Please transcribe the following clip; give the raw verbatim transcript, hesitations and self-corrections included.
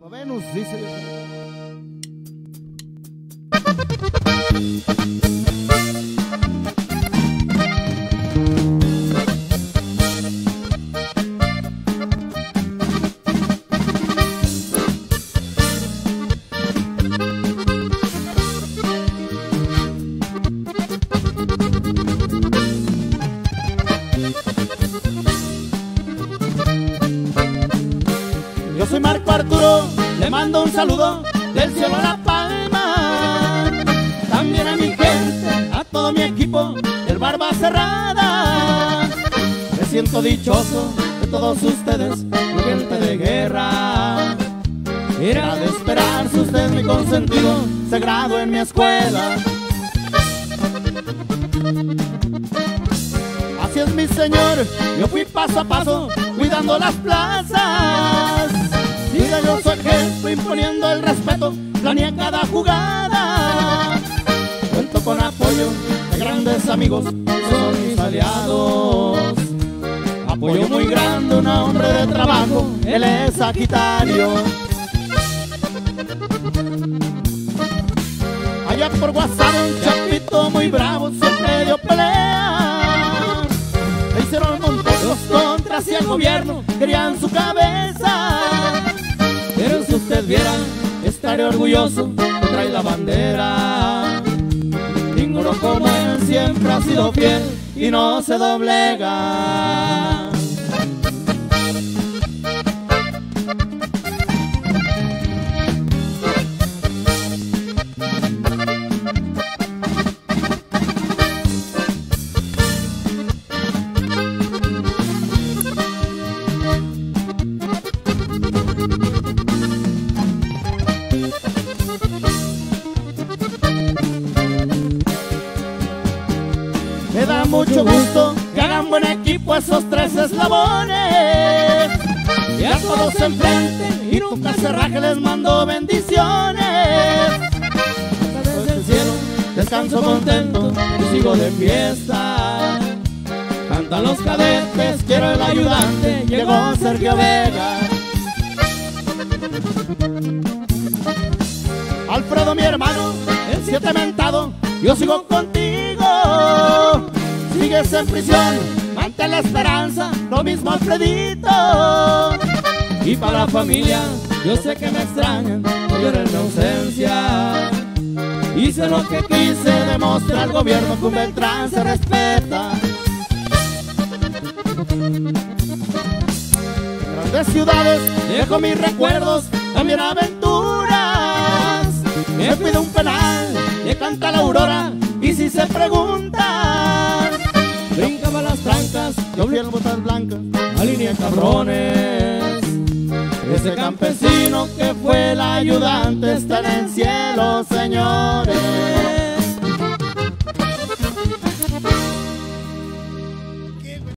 Venus dice. Yo soy Marco Arturo, le mando un saludo del cielo a La Palma. También a mi gente, a todo mi equipo del Barba Cerrada. Me siento dichoso de todos ustedes, mi gente de guerra. Era de esperarse usted, mi consentido, se graduó en mi escuela. Así es, mi señor, yo fui paso a paso cuidando las plazas. Siga yo su ejemplo, imponiendo el respeto, planeé cada jugada. Cuento con apoyo de grandes amigos, son mis aliados. Apoyo muy grande, un hombre de trabajo, él es Sagitario. Allá por WhatsApp un chapito muy bravo siempre dio pelea. Le hicieron montones contras y el gobierno querían su cabeza. Pero si usted viera, estaré orgulloso, trae la bandera. Ninguno como él siempre ha sido fiel y no se doblega. Me da mucho gusto que hagan buen equipo esos tres eslabones. Y a todos enfrente y nunca se raje, les mando bendiciones. Desde el cielo descanso contento y sigo de fiesta. Cantan los cadetes, quiero el ayudante, llegó Sergio Vega. Alfredo, mi hermano, el siete mentado, yo sigo contigo. Sigues en prisión, mantén la esperanza, lo mismo Alfredito. Y para la familia, yo sé que me extrañan, no lloren mi ausencia. Hice lo que quise, demostrar al gobierno que un Beltrán se respeta. En grandes ciudades dejo mis recuerdos, también aventuras. Me fui de un penal, le canta la aurora. Y si se preguntan, brincaba las trancas, yo fui en botas blancas, alineé cabrones. Ese campesino que fue el ayudante está en el cielo, Señor.